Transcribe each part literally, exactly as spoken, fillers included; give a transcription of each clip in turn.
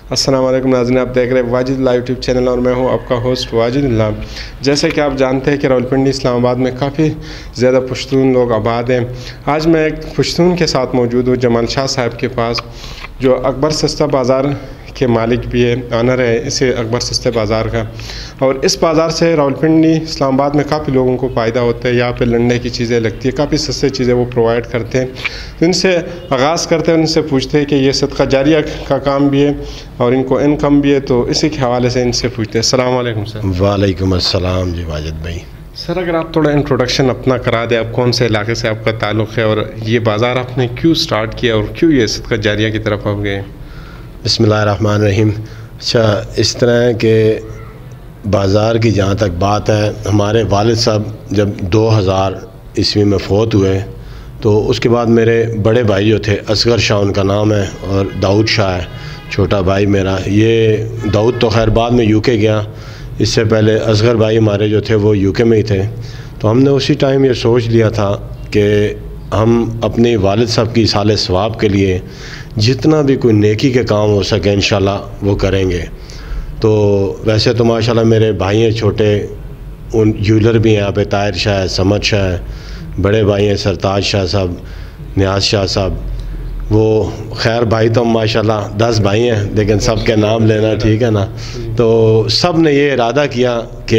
السلام علیکم ناظرین، آپ دیکھ رہے ہیں واجد اللہ یوٹیوب چینل اور میں ہوں آپ کا ہوسٹ واجد اللہ۔ جیسے کہ آپ جانتے ہیں کہ راولپنڈی اسلام آباد میں کافی زیادہ پشتون لوگ آباد ہیں۔ آج میں ایک پشتون کے ساتھ موجود ہوں، جمال شاہ صاحب کے پاس، جو اکبر سستہ بازار کے مالک بھی ہے، آنر ہے اسے اکبر سستے بازار کا، اور اس بازار سے راولپنڈی اسلام آباد میں کافی لوگوں کو فائدہ ہوتا ہے۔ یہاں پہ لنڈے کی چیزیں لگتی ہیں، کافی سستے چیزیں وہ پرووائڈ کرتے ہیں۔ ان سے آغاز کرتے ہیں، ان سے پوچھتے ہیں کہ یہ صدقہ جاریہ کا کام بھی ہے اور ان کو انکم بھی ہے، تو اسی کے حوالے سے ان سے پوچھتے ہیں۔ السلام علیکم سر۔ وعلیکم السلام جی واجد بھائی۔ سر اگر آپ تھوڑا انٹروڈکشن اپنا کرا دیں، آپ کون سے علاقے سے آپ کا تعلق ہے اور یہ بازار آپ نے کیوں سٹارٹ کیا اور کیوں یہ صدقہ جاریہ کی طرف آپ گئے؟ بسم اللہ الرحمن الرحیم۔ اچھا، اس طرح ہے کہ بازار کی جہاں تک بات ہے، ہمارے والد صاحب جب دو ہزار عیسوی میں فوت ہوئے تو اس کے بعد میرے بڑے بھائی جو تھے، اصغر شاہ ان کا نام ہے اور داؤد شاہ ہے چھوٹا بھائی میرا۔ یہ داؤد تو خیر بعد میں یو کے گیا، اس سے پہلے اصغر بھائی ہمارے جو تھے وہ یو کے میں ہی تھے۔ تو ہم نے اسی ٹائم یہ سوچ لیا تھا کہ ہم اپنے والد صاحب کی ایصال ثواب کے لیے جتنا بھی کوئی نیکی کے کام ہو سکے انشاءاللہ وہ کریں گے۔ تو ویسے تو ماشاءاللہ میرے بھائی ہیں چھوٹے، ان جولر بھی ہیں یہاں پہ، طاہر شاہ ہے، سمد شاہ ہے، بڑے بھائی ہیں سرتاج شاہ صاحب، نیاز شاہ صاحب۔ وہ خیر بھائی تو ماشاءاللہ دس بھائی ہیں لیکن سب کے نام لینا ٹھیک ہے نا۔ تو سب نے یہ ارادہ کیا کہ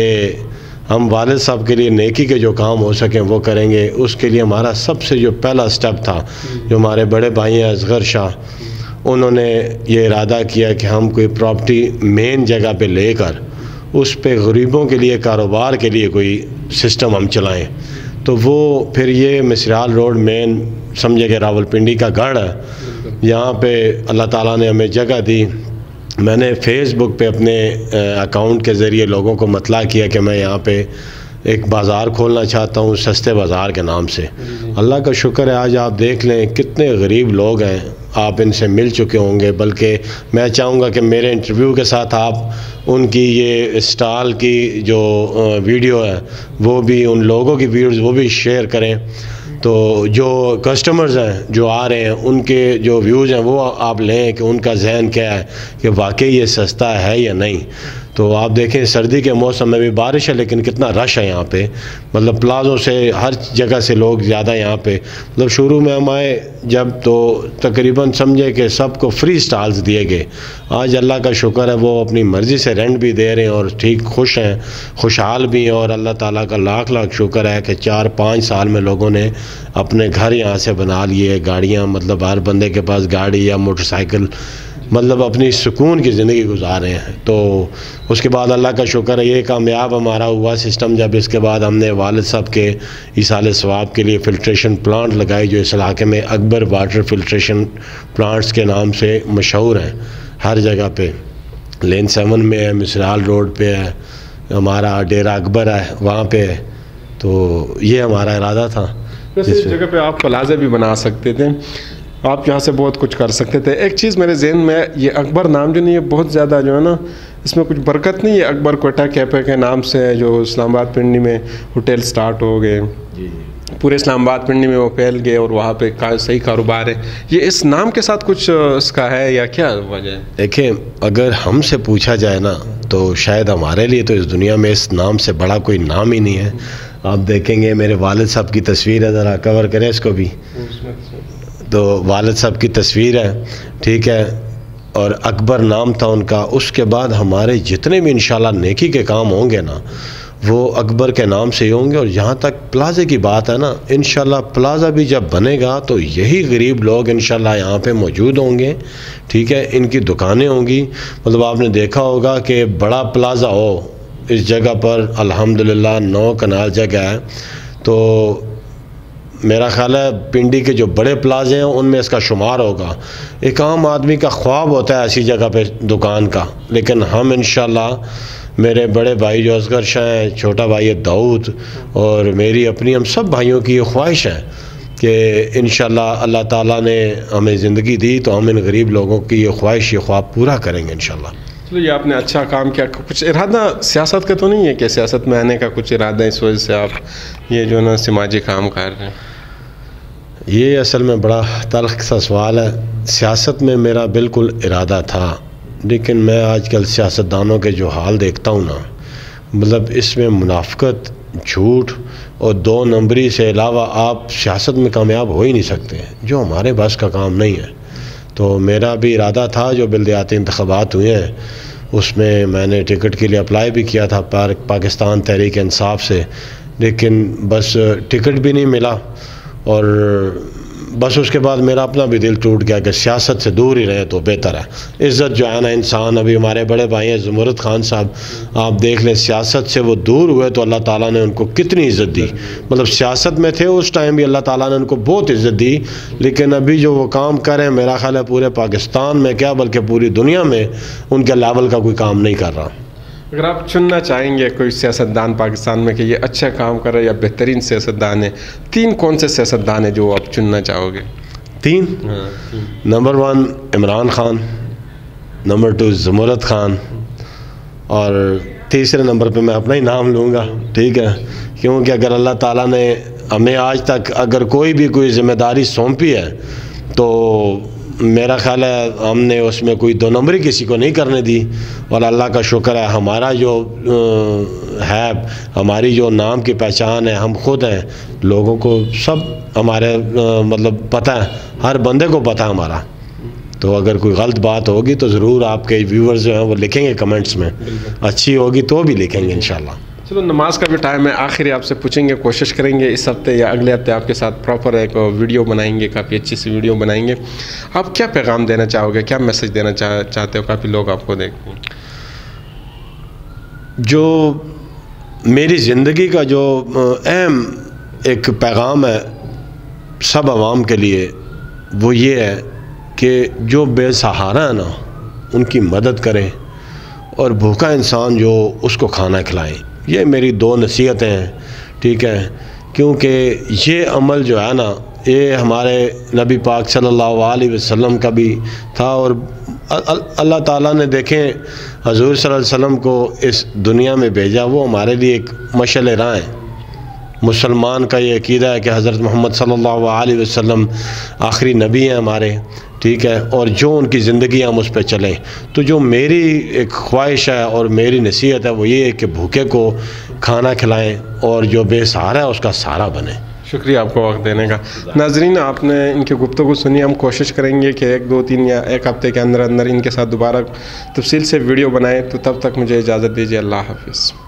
ہم والد صاحب کے لیے نیکی کے جو کام ہو سکیں وہ کریں گے۔ اس کے لیے ہمارا سب سے جو پہلا سٹیپ تھا، جو ہمارے بڑے بھائی ہیں اصغر شاہ، انہوں نے یہ ارادہ کیا کہ ہم کوئی پراپرٹی مین جگہ پہ لے کر اس پہ غریبوں کے لیے کاروبار کے لیے کوئی سسٹم ہم چلائیں۔ تو وہ پھر یہ مصریال روڈ مین سمجھے کہ راولپنڈی کا گڑھ ہے، یہاں پہ اللہ تعالیٰ نے ہمیں جگہ دی۔ میں نے فیس بک پہ اپنے اکاؤنٹ کے ذریعے لوگوں کو مطلع کیا کہ میں یہاں پہ ایک بازار کھولنا چاہتا ہوں سستے بازار کے نام سے۔ اللہ کا شکر ہے آج آپ دیکھ لیں کتنے غریب لوگ ہیں، آپ ان سے مل چکے ہوں گے، بلکہ میں چاہوں گا کہ میرے انٹرویو کے ساتھ آپ ان کی یہ اسٹال کی جو ویڈیو ہے وہ بھی، ان لوگوں کی ویڈیوز وہ بھی شیئر کریں، تو جو کسٹمرز ہیں جو آ رہے ہیں ان کے جو ویوز ہیں وہ آپ لیں کہ ان کا ذہن کیا ہے کہ واقعی یہ سستا ہے یا نہیں۔ تو آپ دیکھیں سردی کے موسم میں بھی بارش ہے لیکن کتنا رش ہے یہاں پہ، مطلب پلازوں سے ہر جگہ سے لوگ زیادہ یہاں پہ، مطلب شروع میں ہم آئے جب تو تقریباً سمجھے کہ سب کو فری سٹالز دیے گئے۔ آج اللہ کا شکر ہے وہ اپنی مرضی سے رینٹ بھی دے رہے ہیں اور ٹھیک خوش ہیں، خوشحال بھی ہیں، اور اللہ تعالیٰ کا لاکھ لاکھ شکر ہے کہ چار پانچ سال میں لوگوں نے اپنے گھر یہاں سے بنا لیے، گاڑیاں، مطلب ہر بندے کے پاس گاڑی یا موٹر سائیکل، مطلب اپنی سکون کی زندگی گزار رہے ہیں۔ تو اس کے بعد اللہ کا شکر ہے یہ کامیاب ہمارا ہوا سسٹم، جب اس کے بعد ہم نے والد صاحب کے ایصال ثواب کے لیے فلٹریشن پلانٹ لگائی، جو اس علاقے میں اکبر واٹر فلٹریشن پلانٹس کے نام سے مشہور ہیں ہر جگہ پہ۔ لین سیون میں ہے، مصریال روڈ پہ ہے، ہمارا ڈیرہ اکبر ہے وہاں پہ ہے۔ تو یہ ہمارا ارادہ تھا۔ اس جگہ پہ آپ پلازے بھی بنا سکتے تھے، آپ یہاں سے بہت کچھ کر سکتے تھے۔ ایک چیز میرے ذہن میں، یہ اکبر نام جو نہیں، یہ بہت زیادہ جو ہے نا اس میں کچھ برکت نہیں ہے۔ اکبر کوئٹہ کیفے کے نام سے جو اسلام آباد پنڈی میں ہوٹل سٹارٹ ہو گئے، پورے اسلام آباد پنڈی میں وہ پھیل گئے اور وہاں پہ صحیح کاروبار ہے۔ یہ اس نام کے ساتھ کچھ اس کا ہے یا کیا وجہ ہے؟ دیکھیں اگر ہم سے پوچھا جائے نا تو شاید ہمارے لیے تو اس دنیا میں اس نام سے بڑا کوئی نام ہی نہیں ہے۔ آپ دیکھیں گے میرے والد صاحب کی تصویر ہے، ذرا کور کریں اس کو بھی، تو والد صاحب کی تصویر ہے، ٹھیک ہے، اور اکبر نام تھا ان کا۔ اس کے بعد ہمارے جتنے بھی انشاءاللہ نیکی کے کام ہوں گے نا وہ اکبر کے نام سے ہی ہوں گے۔ اور جہاں تک پلازے کی بات ہے نا، انشاءاللہ پلازہ بھی جب بنے گا تو یہی غریب لوگ انشاءاللہ یہاں پہ موجود ہوں گے، ٹھیک ہے، ان کی دکانیں ہوں گی۔ مطلب آپ نے دیکھا ہوگا کہ بڑا پلازہ ہو اس جگہ پر، الحمدللہ نو کنال جگہ ہے، تو میرا خیال ہے پنڈی کے جو بڑے پلازے ہیں ان میں اس کا شمار ہوگا۔ ایک عام آدمی کا خواب ہوتا ہے ایسی جگہ پہ دکان کا، لیکن ہم انشاءاللہ، میرے بڑے بھائی جو اصغر شاہ ہیں، چھوٹا بھائی داؤد، اور میری اپنی، ہم سب بھائیوں کی یہ خواہش ہے کہ انشاءاللہ اللہ تعالیٰ نے ہمیں زندگی دی تو ہم ان غریب لوگوں کی یہ خواہش، یہ خواب پورا کریں گے انشاءاللہ۔ چلو یہ آپ نے اچھا کام کیا۔ کچھ ارادہ سیاست کا تو نہیں ہے کہ سیاست میں آنے کا کچھ ارادہ اس وجہ سے آپ یہ جو نا سماجی کام کر رہے ہیں؟ یہ اصل میں بڑا تلخ سا سوال ہے۔ سیاست میں میرا بالکل ارادہ تھا، لیکن میں آج کل سیاستدانوں کے جو حال دیکھتا ہوں نا، مطلب اس میں منافقت، جھوٹ اور دو نمبری سے علاوہ آپ سیاست میں کامیاب ہو ہی نہیں سکتے، جو ہمارے بس کا کام نہیں ہے۔ تو میرا بھی ارادہ تھا، جو بلدیاتی انتخابات ہوئے ہیں اس میں میں نے ٹکٹ کے لیے اپلائی بھی کیا تھا پاکستان تحریک انصاف سے، لیکن بس ٹکٹ بھی نہیں ملا، اور بس اس کے بعد میرا اپنا بھی دل ٹوٹ گیا کہ سیاست سے دور ہی رہے تو بہتر ہے۔ عزت جو ہے نا انسان، ابھی ہمارے بڑے بھائی ہیں زمرد خان صاحب، آپ دیکھ لیں سیاست سے وہ دور ہوئے تو اللہ تعالیٰ نے ان کو کتنی عزت دی، مطلب سیاست میں تھے اس ٹائم بھی اللہ تعالیٰ نے ان کو بہت عزت دی، لیکن ابھی جو وہ کام کریں میرا خیال ہے پورے پاکستان میں کیا بلکہ پوری دنیا میں ان کے لیول کا کوئی کام نہیں کر رہا۔ اگر آپ چننا چاہیں گے کوئی سیاستدان پاکستان میں کہ یہ اچھا کام کر رہا ہے یا بہترین سیاستدان ہے، تین کون سے سیاستدان ہیں جو آپ چننا چاہو گے؟ تین، number one Imran Khan, number two Zamurrad Khan, اور تیسرے نمبر پہ میں اپنا ہی نام لوں گا، ٹھیک ہے؟ کیونکہ اگر اللہ تعالیٰ نے ہمیں آج تک اگر کوئی بھی کوئی ذمہ داری سونپی ہے تو میرا خیال ہے ہم نے اس میں کوئی دو نمبری کسی کو نہیں کرنے دی، اور اللہ کا شکر ہے ہمارا جو ہے، ہماری جو نام کی پہچان ہے، ہم خود ہیں، لوگوں کو سب ہمارے مطلب پتہ ہے، ہر بندے کو پتہ ہے ہمارا۔ تو اگر کوئی غلط بات ہوگی تو ضرور آپ کے ویورز جو ہیں وہ لکھیں گے کمنٹس میں، اچھی ہوگی تو بھی لکھیں گے انشاءاللہ۔ چلو نماز کا بھی ٹائم ہے، آخری آپ سے پوچھیں گے، کوشش کریں گے اس ہفتے یا اگلے ہفتے آپ کے ساتھ پراپر ایک ویڈیو بنائیں گے، کافی اچھی سی ویڈیو بنائیں گے۔ آپ کیا پیغام دینا چاہو گے، کیا میسج دینا چاہتے ہو؟ کافی لوگ آپ کو دیکھتے ہیں۔ جو میری زندگی کا جو اہم ایک پیغام ہے سب عوام کے لیے، وہ یہ ہے کہ جو بے سہارا ہے نا ان کی مدد کریں، اور بھوکا انسان جو اس کو کھانا کھلائیں۔ یہ میری دو نصیحتیں ہیں، ٹھیک ہے؟ کیونکہ یہ عمل جو ہے نا یہ ہمارے نبی پاک صلی اللہ علیہ وسلم کا بھی تھا، اور اللہ تعالیٰ نے دیکھیں حضور صلی اللہ علیہ وسلم کو اس دنیا میں بھیجا، وہ ہمارے لیے ایک مشعل راہ ہے۔ مسلمان کا یہ عقیدہ ہے کہ حضرت محمد صلی اللہ علیہ وسلم آخری نبی ہیں ہمارے، ٹھیک ہے؟ اور جو ان کی زندگی ہم اس پہ چلیں۔ تو جو میری ایک خواہش ہے اور میری نصیحت ہے وہ یہ ہے کہ بھوکے کو کھانا کھلائیں، اور جو بے سہارا ہے اس کا سہارا بنیں۔ شکریہ آپ کو وقت دینے کا۔ ناظرین آپ نے ان کی گفتگو سنی، ہم کوشش کریں گے کہ ایک دو تین یا ایک ہفتے کے اندر اندر ان کے ساتھ دوبارہ تفصیل سے ویڈیو بنائیں، تو تب تک مجھے اجازت دیجیے، اللہ حافظ۔